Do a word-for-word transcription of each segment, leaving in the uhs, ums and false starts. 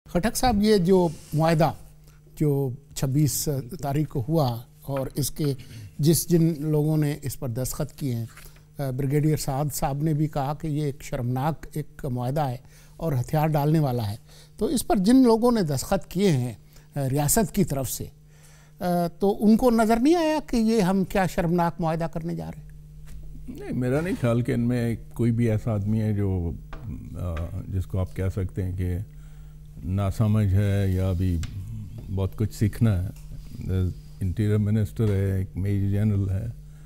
خٹک صاحب، یہ جو معاہدہ جو چھبیس تاریخ کو ہوا اور اس کے جس جن لوگوں نے اس پر دستخط کیے ہیں، بریگیڈیئر سعد صاحب نے بھی کہا کہ یہ ایک شرمناک ایک معاہدہ ہے اور ہتھیار ڈالنے والا ہے، تو اس پر جن لوگوں نے دستخط کیے ہیں ریاست کی طرف سے، تو ان کو نظر نہیں آیا کہ یہ ہم کیا شرمناک معاہدہ کرنے جا رہے ہیں؟ نہیں، میرا نہیں خیال کہ ان میں کوئی بھی ایسا آدمی ہے جو جس کو آپ کہہ سکتے ہیں کہ ناسمجھ ہے یا ابھی بہت کچھ سیکھنا ہے۔ انٹیریئر منسٹر ہے، ایک میجر جنرل ہے،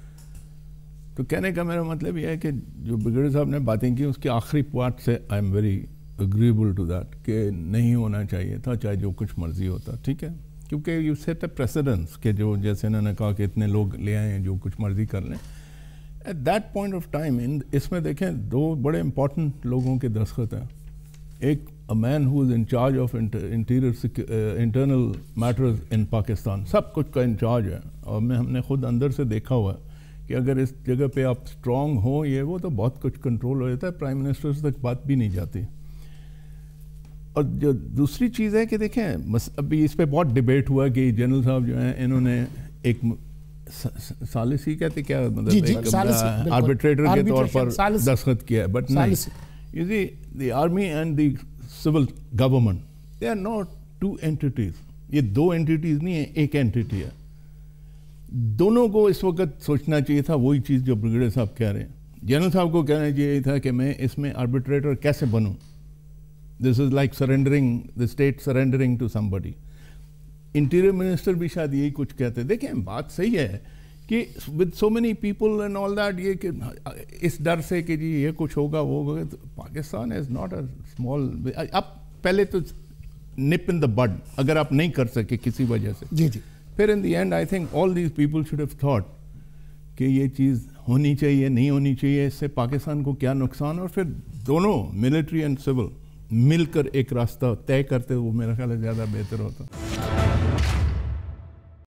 تو کہنے کا میرا مطلب یہ ہے کہ جو بریگیڈیئر صاحب نے باتیں کی اس کی آخری پارٹ سے I am very agreeable to that کہ نہیں ہونا چاہیے تھا، چاہے جو کچھ مرضی ہوتا، ٹھیک ہے، کیونکہ یو سیٹ اے پریسیڈنس کہ جو جیسے انہوں نے کہا کہ اتنے لوگ لے آئے ہیں جو کچھ مرضی کر لیں at that point of time. اس میں دیکھیں دو بڑے امپورٹنٹ لوگوں کے دستخط ہیں، ایک a man who is in charge of interior internal matters in Pakistan، سب کچھ کا انچارج ہے، اور میں ہم نے خود اندر سے دیکھا ہوا ہے کہ اگر اس جگہ پہ آپ اسٹرانگ ہوں یہ وہ تو بہت کچھ کنٹرول ہو جاتا ہے، پرائم منسٹر تک بات بھی نہیں جاتی۔ اور جو دوسری چیز ہے کہ دیکھیں ابھی اس پہ بہت ڈیبیٹ ہوا کہ جنرل صاحب جو ہیں انہوں نے ایک ثالثی کہتے کیا مطلب آربیٹریٹر کے طور پر دستخط کیا ہے، بٹ نہیں، you see the army and the civil government they are not two entities, یہ دو اینٹیٹیز نہیں ہیں، ایک اینٹیٹی ہے۔ دونوں کو اس وقت سوچنا چاہیے تھا وہی چیز جو بریگیڈیئر صاحب کہہ رہے ہیں۔ جنرل صاحب کو کہنا چاہیے تھا کہ میں اس میں آربیٹریٹر کیسے بنوں، this is like surrendering the state surrendering to somebody. Interior minister بھی شاید یہی کچھ کہتے ہیں۔ دیکھیں بات صحیح ہے کہ with so many people and all that, یہ کہ اس ڈر سے کہ جی یہ کچھ ہوگا وہ ہوگا، Pakistan is not a small, اب پہلے تو نپ ان دا بڈ اگر آپ نہیں کر سکے کسی وجہ سے، جی جی، پھر in the end I think all these people should have thought کہ یہ چیز ہونی چاہیے نہیں ہونی چاہیے، اس سے پاکستان کو کیا نقصان، اور پھر دونوں ملٹری اینڈ سول مل کر ایک راستہ طے کرتے وہ میرا خیال ہے زیادہ بہتر ہوتا۔